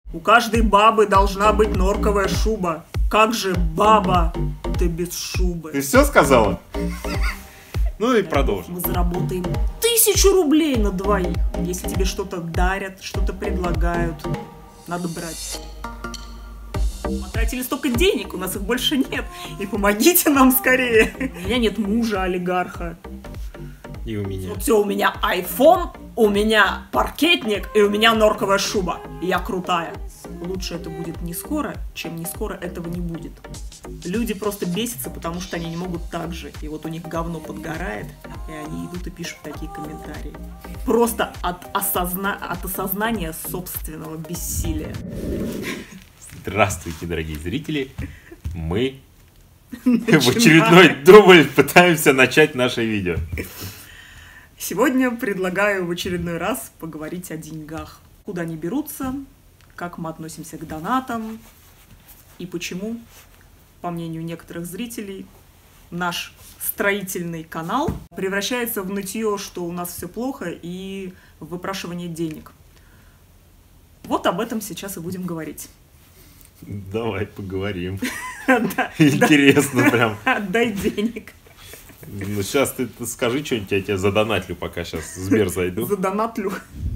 У каждой бабы должна быть норковая шуба. Как же баба ты без шубы? Ты все сказала? Ну и продолжим. Мы заработаем 1000 рублей на двоих. Если тебе что-то дарят, что-то предлагают, надо брать. Потратили столько денег, у нас их больше нет. И помогите нам скорее. У меня нет мужа олигарха. И у меня. Вот все, у меня iPhone, у меня паркетник и у меня норковая шуба. Я крутая. Лучше это будет не скоро, чем не скоро этого не будет. Люди просто бесятся, потому что они не могут так же. И вот у них говно подгорает, и они идут и пишут такие комментарии. Просто от осознания собственного бессилия. Здравствуйте, дорогие зрители. Мы в очередной дубль пытаемся начать наше видео. Сегодня предлагаю в очередной раз поговорить о деньгах. Куда они берутся, как мы относимся к донатам и почему, по мнению некоторых зрителей, наш строительный канал превращается в нытье, что у нас все плохо, и в выпрашивание денег. Вот об этом сейчас и будем говорить. Давай поговорим. Интересно прям. Отдай денег. Ну сейчас ты скажи что-нибудь, я тебе задонатлю, пока сейчас в Сбер зайду. Задонатлю.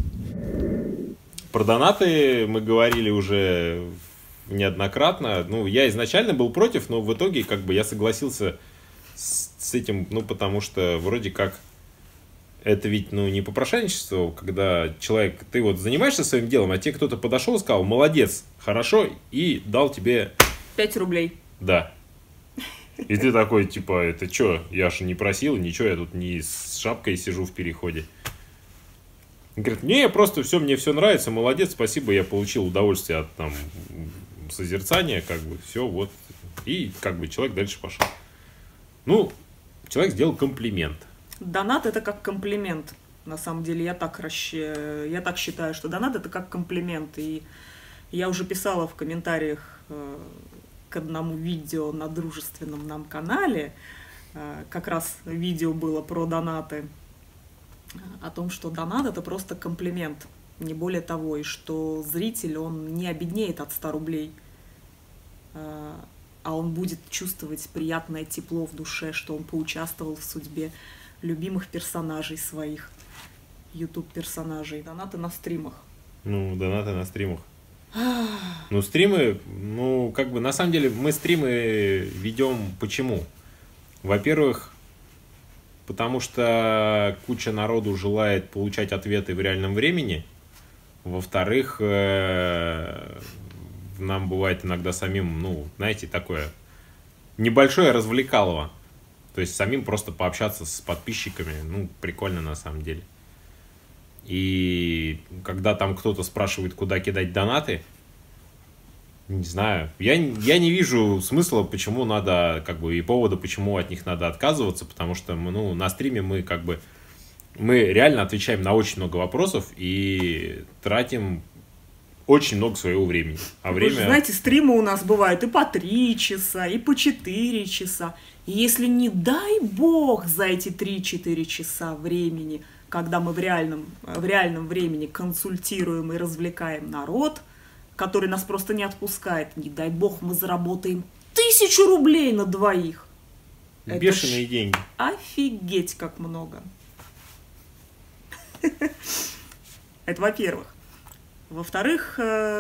Про донаты мы говорили уже неоднократно. Ну, я изначально был против, но в итоге как бы я согласился с этим, ну, потому что вроде как это ведь, ну, не попрошайничество, когда человек, ты вот занимаешься своим делом, а тебе кто-то подошел и сказал, молодец, хорошо, и дал тебе 5 рублей. Да. И ты такой, типа, это что, я же не просил, ничего, я тут не с шапкой сижу в переходе. Он говорит, не, просто все, мне все нравится, молодец, спасибо, я получил удовольствие от там созерцания, как бы, все, вот. И как бы человек дальше пошел. Ну, человек сделал комплимент. Донат это как комплимент. На самом деле, я так считаю, что донат это как комплимент. И я уже писала в комментариях к одному видео на дружественном нам канале, как раз видео было про донаты, о том, что донат это просто комплимент, не более того, и что зритель, он не обеднеет от 100 рублей, а он будет чувствовать приятное тепло в душе, что он поучаствовал в судьбе любимых персонажей своих, YouTube-персонажей. Донаты на стримах. Ну, донаты на стримах. Ну, стримы, ну, как бы, на самом деле, мы стримы ведем почему? Во-первых, потому что куча народу желает получать ответы в реальном времени. Во-вторых, нам бывает иногда самим, ну, знаете, такое небольшое развлекалово. То есть самим просто пообщаться с подписчиками, ну, прикольно на самом деле. И когда там кто-то спрашивает, куда кидать донаты, не знаю, я не вижу смысла, почему надо, как бы, и повода, почему от них надо отказываться, потому что, ну, на стриме мы, как бы, мы реально отвечаем на очень много вопросов и тратим очень много своего времени. А время... Вы же знаете, стримы у нас бывают и по 3 часа, и по 4 часа. И если, не дай бог, за эти 3-4 часа времени, когда мы в реальном времени консультируем и развлекаем народ, который нас просто не отпускает, не дай бог, мы заработаем 1000 рублей на двоих. Бешеные деньги. Офигеть, как много. Это во-первых. Во-вторых,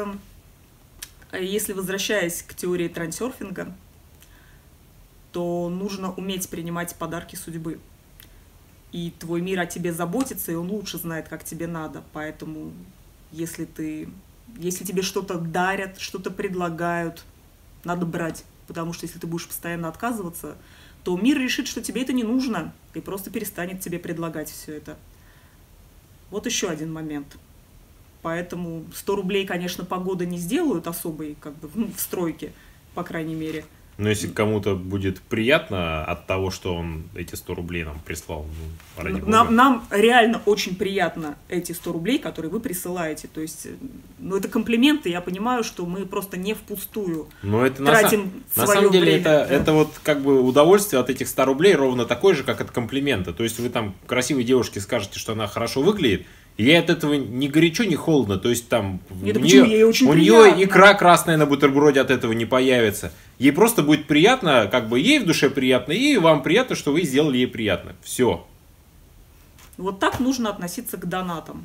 если возвращаясь к теории трансерфинга, то нужно уметь принимать подарки судьбы. И твой мир о тебе заботится, и он лучше знает, как тебе надо. Поэтому, если тебе что-то дарят, что-то предлагают, надо брать. Потому что если ты будешь постоянно отказываться, то мир решит, что тебе это не нужно, и просто перестанет тебе предлагать все это. Вот еще один момент. Поэтому 100 рублей, конечно, погода не сделают особой, как бы, в стройке, по крайней мере. Но если кому-то будет приятно от того, что он эти 100 рублей нам прислал, ну, ради бога. Нам реально очень приятно эти 100 рублей, которые вы присылаете. То есть, ну, это комплименты, я понимаю, что мы просто не впустую тратим на свое самом деле, время. это вот как бы удовольствие от этих 100 рублей ровно такое же, как от комплимента. То есть вы там красивой девушке скажете, что она хорошо выглядит, ей от этого ни горячо, ни холодно. То есть там Нет, почему? Ей очень у приятно. нее икра красная на бутерброде от этого не появится. Ей просто будет приятно, как бы ей в душе приятно, и вам приятно, что вы сделали ей приятно. Все. Вот так нужно относиться к донатам.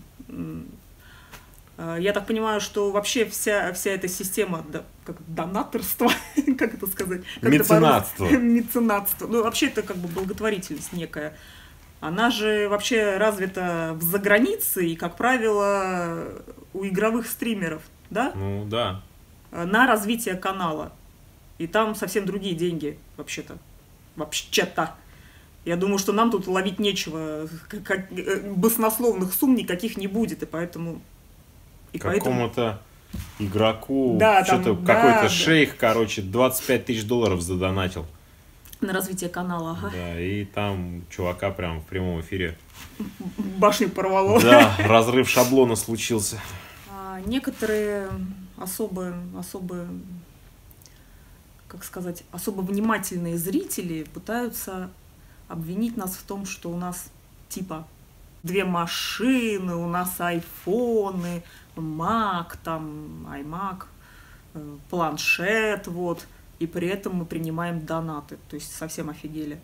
Я так понимаю, что вообще вся эта система, как донаторства, как это сказать? Меценатство. Меценатство. Ну, вообще это как бы благотворительность некая. Она же вообще развита в загранице и, как правило, у игровых стримеров, да? Ну, да. На развитие канала. И там совсем другие деньги, вообще-то. Вообще-то. Я думаю, что нам тут ловить нечего. Баснословных сумм никаких не будет, и поэтому... Какому-то игроку, да, что-то там, какой-то да, шейх, короче, $25 000 задонатил. На развитие канала, ага. Да, и там чувака прям в прямом эфире. Башню порвало. Да, разрыв шаблона случился. Некоторые особо, как сказать, особо внимательные зрители пытаются обвинить нас в том, что у нас типа 2 машины, у нас айфоны, Mac, там, iMac, планшет, вот, и при этом мы принимаем донаты, то есть совсем офигели.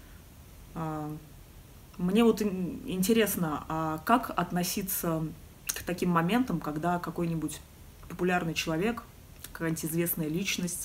Мне вот интересно, а как относиться к таким моментам, когда какой-нибудь популярный человек, какая-нибудь известная личность,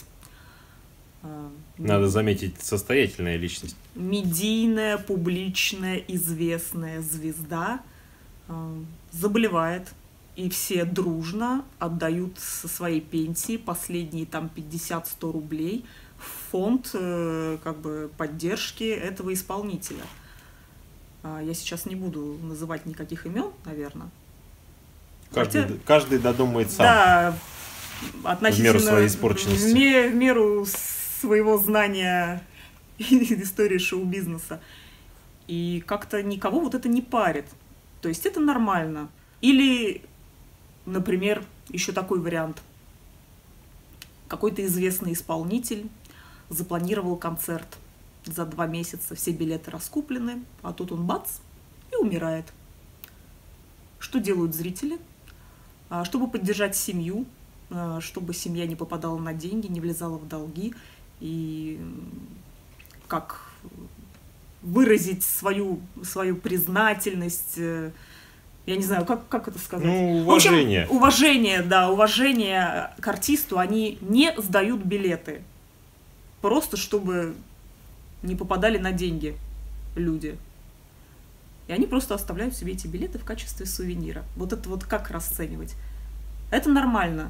надо заметить, состоятельная личность, медийная, публичная, известная звезда заболевает, и все дружно отдают со своей пенсии последние там 50-100 рублей в фонд как бы поддержки этого исполнителя. Я сейчас не буду называть никаких имен, наверное. Каждый додумает сам. Да, относительно в меру своей испорченности. В меру своего знания истории шоу-бизнеса. И как-то никого вот это не парит. То есть это нормально. Или, например, еще такой вариант. Какой-то известный исполнитель запланировал концерт за 2 месяца, все билеты раскуплены, а тут он бац и умирает. Что делают зрители? Чтобы поддержать семью, чтобы семья не попадала на деньги, не влезала в долги, и как выразить свою признательность, я не знаю, как это сказать. Ну, уважение. В общем, уважение к артисту, они не сдают билеты. Просто чтобы не попадали на деньги люди. И они просто оставляют себе эти билеты в качестве сувенира. Вот это вот как расценивать? Это нормально.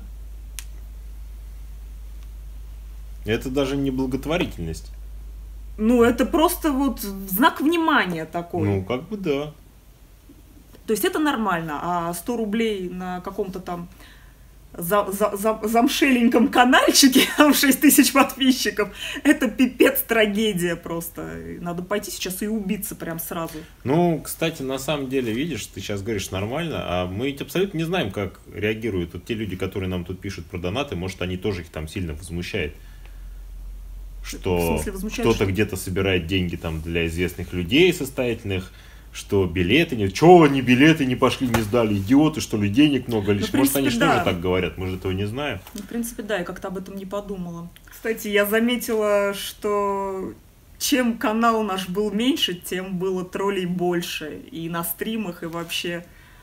Это даже не благотворительность. Ну, это просто вот знак внимания такой. Ну, как бы да. То есть это нормально, а 100 рублей на каком-то там замшеленьком канальчике, там 6000 подписчиков, это пипец трагедия просто. Надо пойти сейчас и убиться прям сразу. Ну, кстати, на самом деле, видишь, ты сейчас говоришь нормально, а мы ведь абсолютно не знаем, как реагируют вот те люди, которые нам тут пишут про донаты, может, они тоже их там сильно возмущает. Что кто-то где-то собирает деньги там для известных людей состоятельных, что билеты не... Чего они билеты не пошли, не сдали? Идиоты, что ли, денег много лишь? Ну, может, они да. тоже так говорят, мы же этого не знаем. Ну, в принципе, да, я как-то об этом не подумала. Кстати, я заметила, что чем канал наш был меньше, тем было троллей больше. И на стримах, и вообще.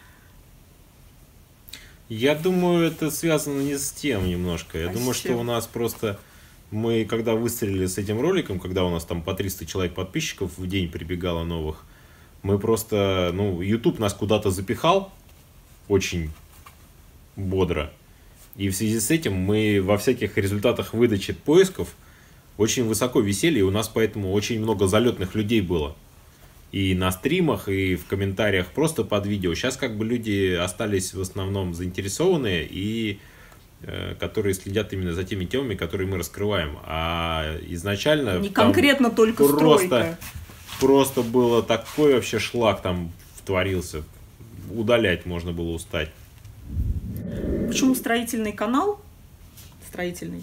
Я думаю, это связано не с тем немножко. Я думаю, что у нас просто... Мы, когда выстрелили с этим роликом, когда у нас там по 300 человек подписчиков в день прибегало новых, мы просто, ну, YouTube нас куда-то запихал очень бодро. И в связи с этим мы во всяких результатах выдачи поисков очень высоко висели, и у нас поэтому очень много залетных людей было. И на стримах, и в комментариях просто под видео. Сейчас как бы люди остались в основном заинтересованные и которые следят именно за теми темами, которые мы раскрываем. А изначально... Не конкретно только стройка. Просто было такой вообще шлак там творился. Удалять можно было устать. Почему строительный канал, строительный,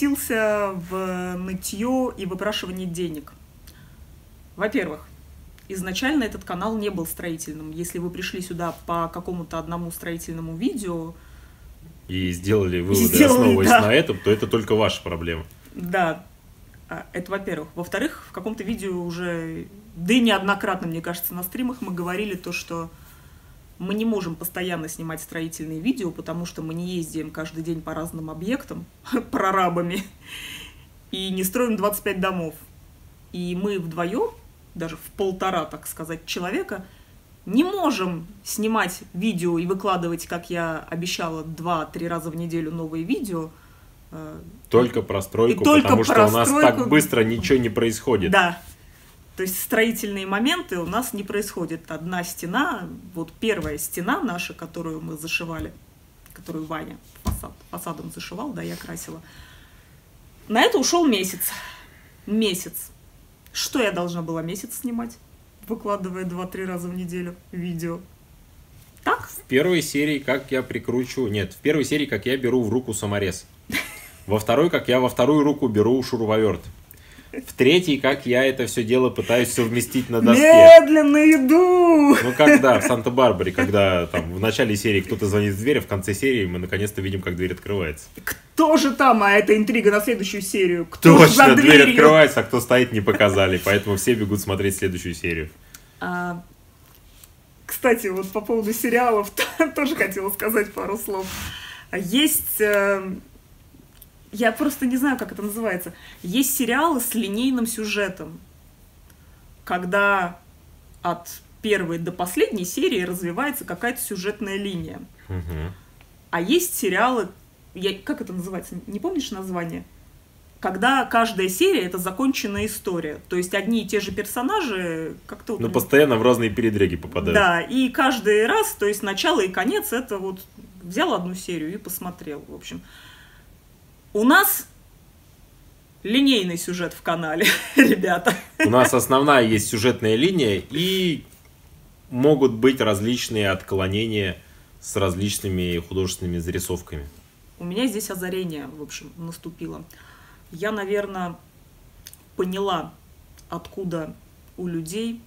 превратился в нытье и выпрашивание денег? Во-первых, изначально этот канал не был строительным. Если вы пришли сюда по какому-то одному строительному видео... И сделали выводы, основываясь на этом, то это только ваша проблема. Да, это во-первых. Во-вторых, в каком-то видео уже, да и неоднократно, мне кажется, на стримах мы говорили то, что мы не можем постоянно снимать строительные видео, потому что мы не ездим каждый день по разным объектам, прорабами, и не строим 25 домов. И мы вдвоем, даже в 1,5, так сказать, человека, не можем снимать видео и выкладывать, как я обещала, 2-3 раза в неделю новые видео. Только про стройку, потому что у нас так быстро ничего не происходит. Да. То есть строительные моменты у нас не происходят. Одна стена, вот первая стена наша, которую мы зашивали, которую Ваня фасадом зашивал, да, я красила. На это ушел месяц. Месяц. Что я должна была месяц снимать, выкладывая 2-3 раза в неделю видео? Так? В первой серии, как я прикручиваю... Нет, в первой серии, как я беру в руку саморез. Во второй, как я во вторую руку беру шуруповерт. В третьей, как я это все дело пытаюсь совместить на доске. Медленно иду! Ну, когда в Санта-Барбаре, когда там в начале серии кто-то звонит в дверь, а в конце серии мы наконец-то видим, как дверь открывается. Кто же там? А это интрига на следующую серию. Кто Точно, за дверь дверью? открывается, а кто стоит, не показали. Поэтому все бегут смотреть следующую серию. Кстати, вот по поводу сериалов тоже хотела сказать пару слов. Есть... Я просто не знаю, как это называется. Есть сериалы с линейным сюжетом, когда от первой до последней серии развивается какая-то сюжетная линия. Угу. А есть сериалы, как это называется, не помнишь название? Когда каждая серия — это законченная история. То есть одни и те же персонажи как-то... Ну, постоянно в разные передряги попадают. Да, и каждый раз, то есть начало и конец, это вот взял одну серию и посмотрел, в общем. У нас линейный сюжет в канале, ребята. У нас основная есть сюжетная линия, и могут быть различные отклонения с различными художественными зарисовками. У меня здесь озарение, в общем, наступило. Я, наверное, поняла, откуда у людей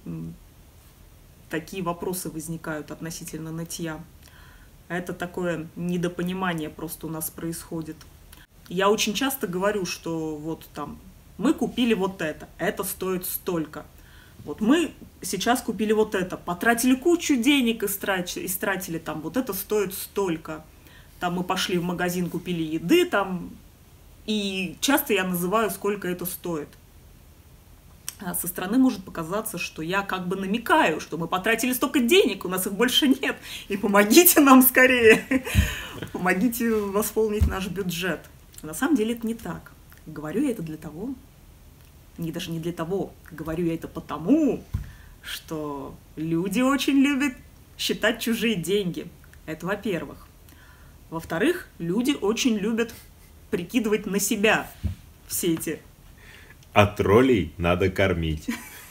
такие вопросы возникают относительно нытья. Это такое недопонимание просто у нас происходит. Я очень часто говорю, что вот там мы купили вот это стоит столько. Вот мы сейчас купили вот это, потратили кучу денег, истратили там, вот это стоит столько. Там мы пошли в магазин, купили еды там, и часто я называю, сколько это стоит. А со стороны может показаться, что я как бы намекаю, что мы потратили столько денег, у нас их больше нет, и помогите нам скорее, помогите восполнить наш бюджет. На самом деле это не так. Говорю я это для того, даже не для того, говорю я это потому, что люди очень любят считать чужие деньги. Это во-первых. Во-вторых, люди очень любят прикидывать на себя все эти... А троллей надо кормить.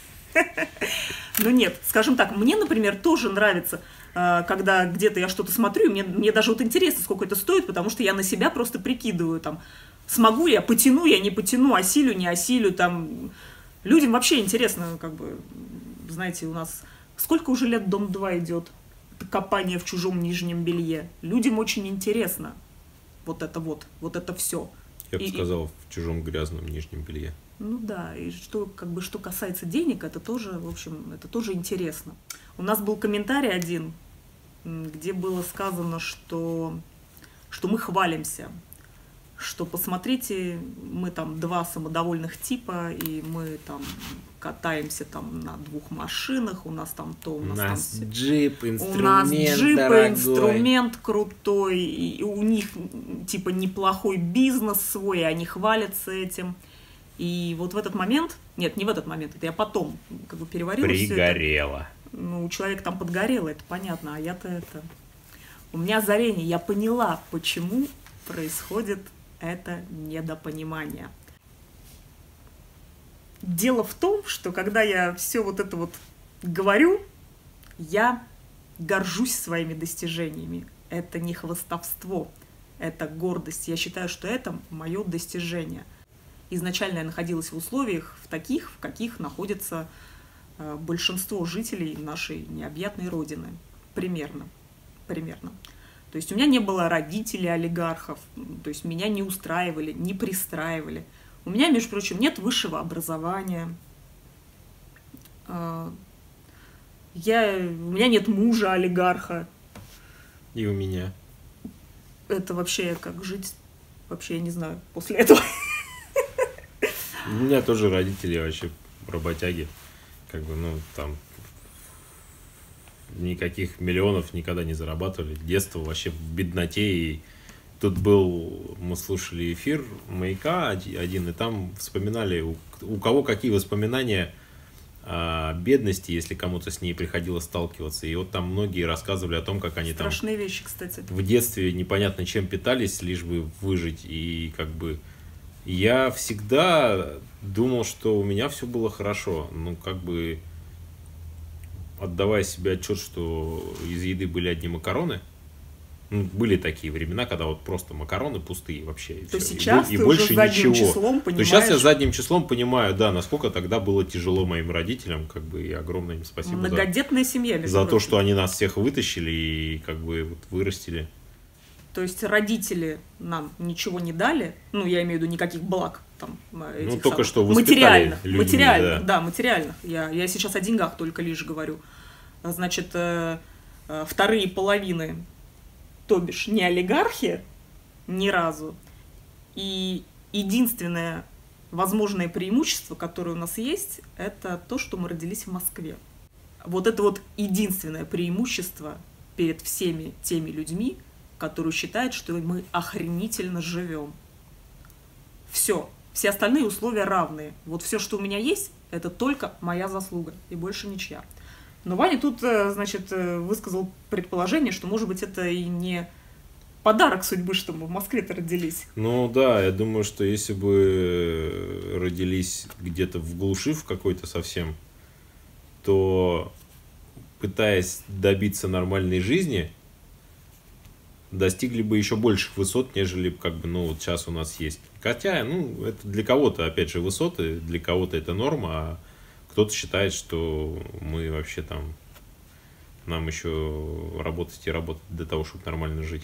Ну нет, скажем так, мне, например, тоже нравится, когда где-то я что-то смотрю, мне даже вот интересно, сколько это стоит, потому что я на себя просто прикидываю, там, смогу я, потяну я, не потяну, осилю, не осилю, там, людям вообще интересно, как бы, знаете, у нас сколько уже лет Дом-2 идет, копание в чужом нижнем белье, людям очень интересно вот это все. Я бы сказал, в чужом грязном нижнем белье. Ну да, и что, как бы, что касается денег, это тоже, в общем, это тоже интересно. У нас был комментарий один, где было сказано, что мы хвалимся, что посмотрите, мы там 2 самодовольных типа, и мы там катаемся там на 2 машинах, у нас там то, у нас джип, инструмент у нас джип, дорогой. Инструмент крутой, и у них типа неплохой бизнес свой, и они хвалятся этим. И вот в этот момент, нет, не в этот момент, это я потом как бы переварила все это. Пригорело. Ну, человек там подгорел, это понятно, а я-то это... У меня озарение, я поняла, почему происходит это недопонимание. Дело в том, что когда я все вот это вот говорю, я горжусь своими достижениями. Это не хвастовство, это гордость. Я считаю, что это мое достижение. Изначально я находилась в условиях в каких находятся большинство жителей нашей необъятной родины. Примерно. То есть у меня не было родителей олигархов, то есть меня не устраивали, не пристраивали. У меня, между прочим, нет высшего образования. У меня нет мужа олигарха. И у меня. Это вообще как жить? Вообще я не знаю после этого. У меня тоже родители вообще работяги. Как бы, ну, там никаких миллионов никогда не зарабатывали. Детство вообще в бедноте. И тут мы слушали эфир «Маяка» один, и там вспоминали, у кого какие воспоминания о бедности, если кому-то с ней приходилось сталкиваться. И вот там многие рассказывали о том, как они страшные вещи, кстати. В детстве непонятно чем питались, лишь бы выжить. И как бы я всегда думал, что у меня все было хорошо. Ну, как бы отдавая себе отчет, что из еды были одни макароны. Ну, были такие времена, когда вот просто макароны пустые вообще. И то все. Сейчас и ты больше уже задним ничего. числом понимаешь. То сейчас я задним числом понимаю, да, насколько тогда было тяжело моим родителям, как бы, и огромное им спасибо многодетная семья, за то, что они нас всех вытащили и как бы вот вырастили. То есть родители нам ничего не дали, ну, я имею в виду никаких благ, там, ну, только что воспитали материальных, да, материальных. Я сейчас о деньгах только лишь говорю. Значит, вторые половины, то бишь не олигархи ни разу. И единственное возможное преимущество, которое у нас есть, это то, что мы родились в Москве. Вот это вот единственное преимущество перед всеми теми людьми, которые считают, что мы охренительно живем. Все остальные условия равные. Вот все, что у меня есть, это только моя заслуга и больше ничья. Но Ваня тут, значит, высказал предположение, что, может быть, это и не подарок судьбы, что мы в Москве-то родились. Ну да, я думаю, что если бы родились где-то в глуши в какой-то совсем, то, пытаясь добиться нормальной жизни, достигли бы еще больших высот, нежели как бы, ну, вот сейчас у нас есть. Хотя, ну, это для кого-то, опять же, высоты, для кого-то это норма, а кто-то считает, что мы вообще там, нам еще работать и работать для того, чтобы нормально жить.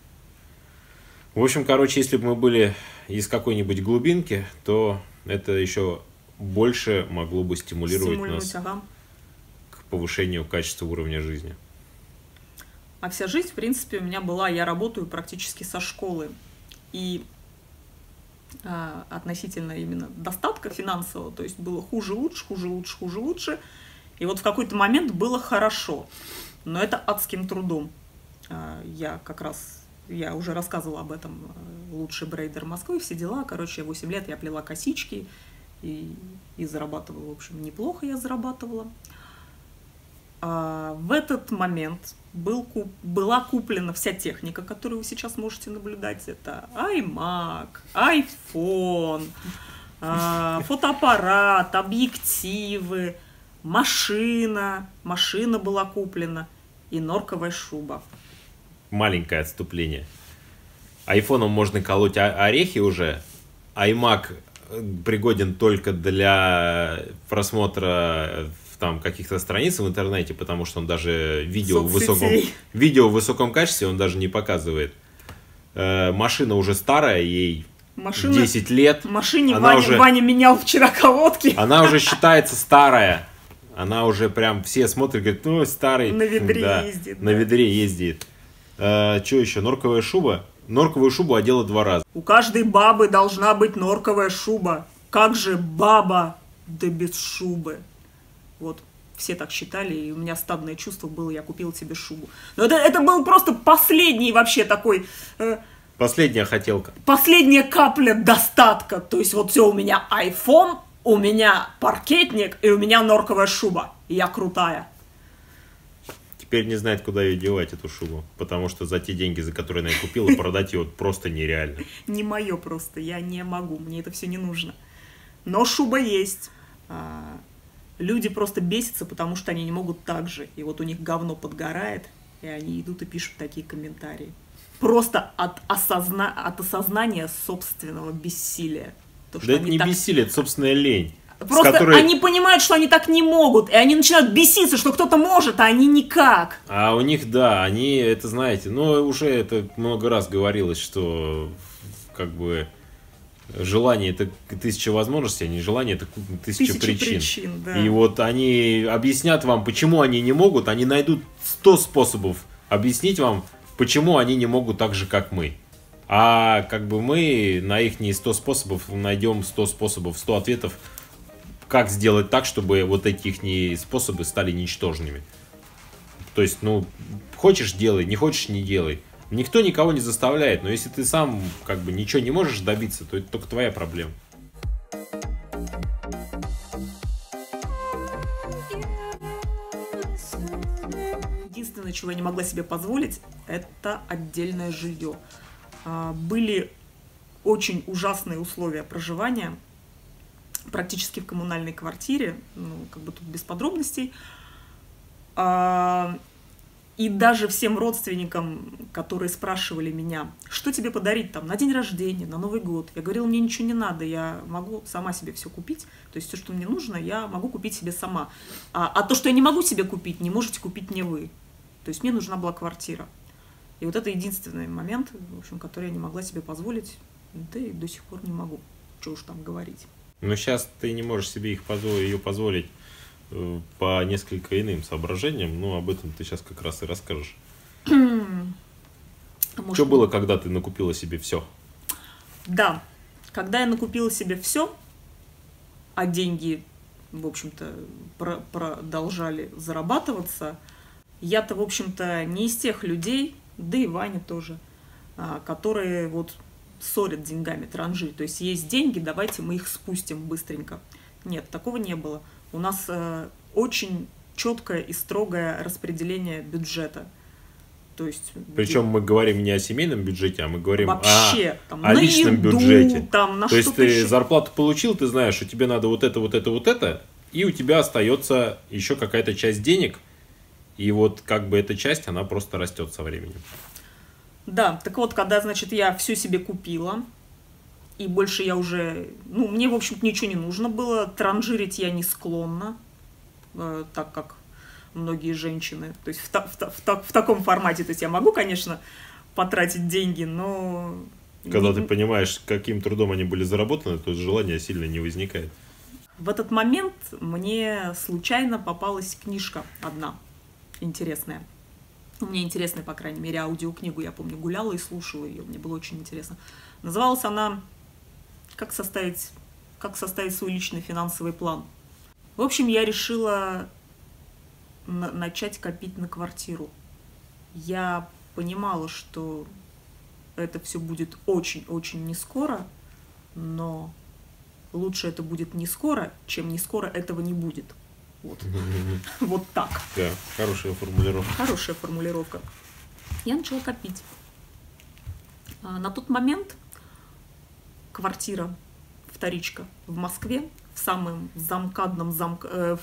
В общем, короче, если бы мы были из какой-нибудь глубинки, то это еще больше могло бы стимулировать нас к повышению качества уровня жизни. А вся жизнь, в принципе, у меня была, я работаю практически со школы. И относительно именно достатка финансового, то есть было хуже, лучше, хуже, лучше, хуже, лучше. И вот в какой-то момент было хорошо, но это адским трудом. Я уже рассказывала об этом, лучший брейдер Москвы, все дела. Короче, 8 лет я плела косички и зарабатывала, в общем, неплохо я зарабатывала. В этот момент была куплена вся техника, которую вы сейчас можете наблюдать. Это iMac, iPhone, фотоаппарат, объективы, машина была куплена и норковая шуба. Маленькое отступление. Айфоном можно колоть орехи уже. iMac пригоден только для просмотра там каких-то страниц в интернете, потому что он даже видео в высоком качестве он даже не показывает. Машина уже старая, ей 10 лет. Машине Ваня менял вчера колодки. Она уже считается старая. Она уже прям все смотрят, говорят, ну, старый. На ведре ездит. На ведре ездит. Что еще? Норковая шуба. Норковую шубу одела 2 раза. У каждой бабы должна быть норковая шуба. Как же баба, да без шубы. Вот, все так считали, и у меня стадное чувство было, я купила себе шубу. Но это был просто последний вообще такой... Последняя хотелка. Последняя капля достатка. То есть вот все, у меня iPhone, у меня паркетник, и у меня норковая шуба. И я крутая. Теперь не знает, куда ее девать, эту шубу. Потому что за те деньги, за которые она ее купила, продать ее просто нереально. Не мое просто, я не могу, мне это все не нужно. Но шуба есть. Люди просто бесятся, потому что они не могут так же. И вот у них говно подгорает, и они идут и пишут такие комментарии. Просто от осознания собственного бессилия. Да это не бессилие, это собственная лень. Просто они понимают, что они так не могут, и они начинают беситься, что кто-то может, а они никак. А у них, да, они, это знаете, ну, уже это много раз говорилось, что как бы желание — это 1000 возможностей, а не желание — это 1000 причин. Да. И вот они объяснят вам, почему они не могут, они найдут 100 способов объяснить вам, почему они не могут так же, как мы. А как бы мы на их 100 способов найдем 100 способов, 100 ответов, как сделать так, чтобы вот эти их способы стали ничтожными. То есть, ну, хочешь — делай, не хочешь — не делай. Никто никого не заставляет, но если ты сам как бы ничего не можешь добиться, то это только твоя проблема. Единственное, чего я не могла себе позволить, это отдельное жилье. Были очень ужасные условия проживания, практически в коммунальной квартире, ну, как бы тут без подробностей. И даже всем родственникам, которые спрашивали меня, что тебе подарить там на день рождения, на Новый год, я говорила, мне ничего не надо, я могу сама себе все купить, то есть все, что мне нужно, я могу купить себе сама. А то, что я не могу себе купить, не можете купить не вы. То есть мне нужна была квартира. И вот это единственный момент, в общем, который я не могла себе позволить, да и до сих пор не могу, что уж там говорить. Но сейчас ты не можешь себе ее позволить по несколько иным соображениям, но об этом ты сейчас как раз и расскажешь. Что было, когда ты накупила себе все? Да, когда я накупила себе все, а деньги, в общем-то, продолжали зарабатываться, я-то, в общем-то, не из тех людей, да и Ваня тоже, которые вот ссорят деньгами, транжирят. То есть есть деньги, давайте мы их спустим быстренько. Нет, такого не было. У нас очень четкое и строгое распределение бюджета. То есть, причем мы говорим не о семейном бюджете, а мы говорим вообще, о личном еду, бюджете. Там, на то есть ты еще. Зарплату получил, ты знаешь, что тебе надо вот это, вот это, вот это, и у тебя остается еще какая-то часть денег, и вот как бы эта часть, она просто растет со временем. Да, так вот, когда, значит, я все себе купила, и больше я уже, ну, мне, в общем-то, ничего не нужно было, транжирить я не склонна, так как многие женщины, то есть в таком формате, то есть я могу, конечно, потратить деньги, но... Когда ты понимаешь, каким трудом они были заработаны, то желание сильно не возникает. В этот момент мне случайно попалась книжка одна интересная. Мне интересная, по крайней мере, аудиокнигу, я помню, гуляла и слушала ее, мне было очень интересно. Называлась она «Как составить свой личный финансовый план». В общем, я решила начать копить на квартиру. Я понимала, что это все будет очень-очень не скоро, но лучше это будет не скоро, чем не скоро этого не будет. Вот. Вот так. Да, хорошая формулировка. Хорошая формулировка. Я начала копить. На тот момент квартира, вторичка в Москве, в самом в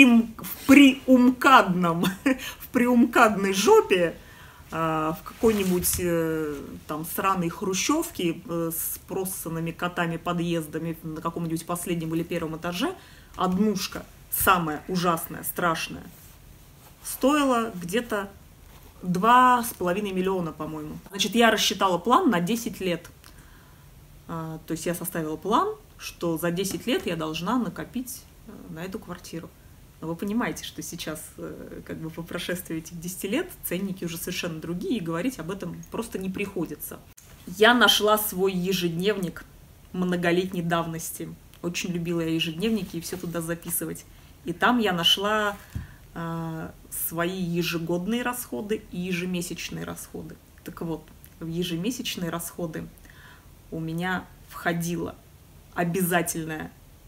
приумкадной жопе, в какой-нибудь там сраной хрущевке с проссанными котами подъездами на каком-нибудь последнем или первом этаже, однушка, самая ужасная, страшная, стоила где-то 2,5 миллиона, по-моему. Значит, я рассчитала план на 10 лет. То есть я составила план, что за 10 лет я должна накопить на эту квартиру. Но вы понимаете, что сейчас, как бы по прошествии этих 10 лет, ценники уже совершенно другие, и говорить об этом просто не приходится. Я нашла свой ежедневник многолетней давности. Очень любила я ежедневники и все туда записывать. И там я нашла свои ежегодные расходы и ежемесячные расходы. Так вот, в ежемесячные расходы у меня входила обязательная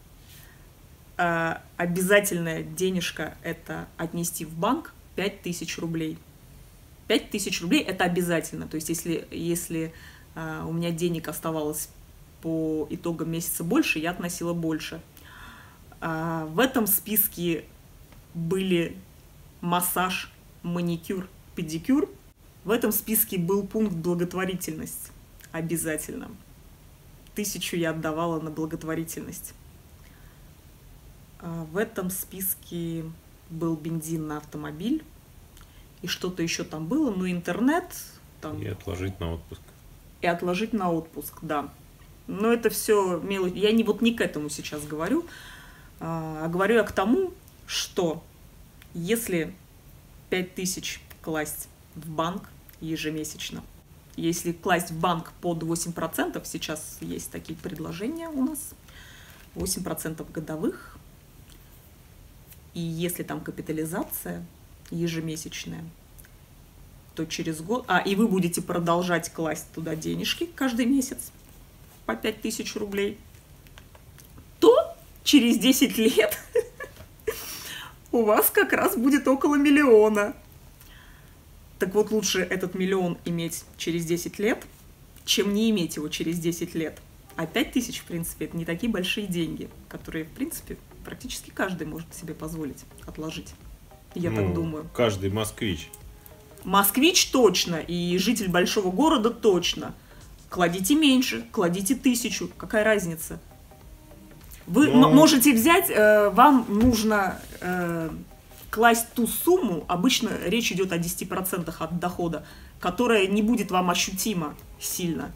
денежка — это отнести в банк 5000 рублей. 5000 рублей — это обязательно. То есть если у меня денег оставалось по итогам месяца больше, я относила больше. В этом списке были массаж, маникюр, педикюр. В этом списке был пункт благотворительность. Обязательно. 1000 я отдавала на благотворительность. В этом списке был бензин на автомобиль, и что-то еще там было, но интернет. Там, И отложить на отпуск. и отложить на отпуск, да. Но это все мелочь. Я не к этому сейчас говорю, а говорю я к тому, что если 5000 класть в банк ежемесячно, если класть в банк под 8%, сейчас есть такие предложения у нас, 8% годовых, и если там капитализация ежемесячная, то через год... и вы будете продолжать класть туда денежки каждый месяц по 5000 рублей, то через 10 лет у вас как раз будет около 1 000 000. Так вот, лучше этот 1 000 000 иметь через 10 лет, чем не иметь его через 10 лет. А 5000, в принципе, это не такие большие деньги, которые, в принципе, практически каждый может себе позволить отложить. Я так думаю. Каждый москвич. Москвич точно, и житель большого города точно. Кладите меньше, кладите 1000. Какая разница? Вы можете взять, вам нужно класть ту сумму, обычно речь идет о 10% от дохода, которая не будет вам ощутима сильно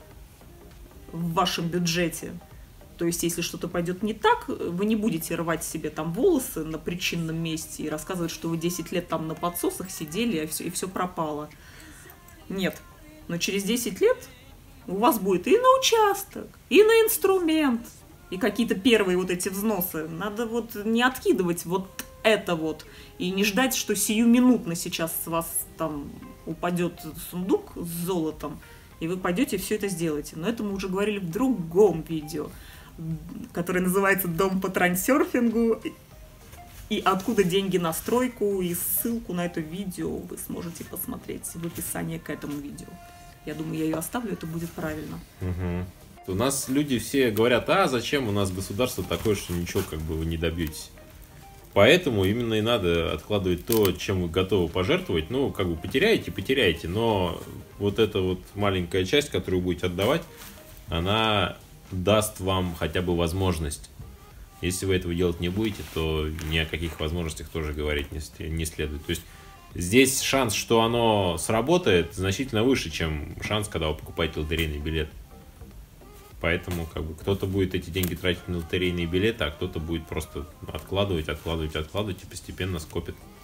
в вашем бюджете. То есть, если что-то пойдет не так, вы не будете рвать себе там волосы на причинном месте и рассказывать, что вы 10 лет там на подсосах сидели, и все пропало. Нет. Но через 10 лет у вас будет и на участок, и на инструмент, и какие-то первые вот эти взносы. Надо вот не откидывать вот это вот, и не ждать, что сиюминутно сейчас с вас там упадет сундук с золотом, и вы пойдете и все это сделаете. Но это мы уже говорили в другом видео, которое называется «Дом по трансерфингу», и откуда деньги на стройку, и ссылку на это видео вы сможете посмотреть в описании к этому видео. Я думаю, я ее оставлю, это будет правильно. Угу. У нас люди все говорят, зачем у нас государство такое, что ничего как бы вы не добьетесь. Поэтому именно и надо откладывать то, чем вы готовы пожертвовать. Ну, как бы потеряете, но вот эта вот маленькая часть, которую вы будете отдавать, она даст вам хотя бы возможность. Если вы этого делать не будете, то ни о каких возможностях тоже говорить не следует. То есть здесь шанс, что оно сработает, значительно выше, чем шанс, когда вы покупаете лотерейный билет. Поэтому как бы кто-то будет эти деньги тратить на лотерейные билеты, а кто-то будет просто откладывать и постепенно скопит.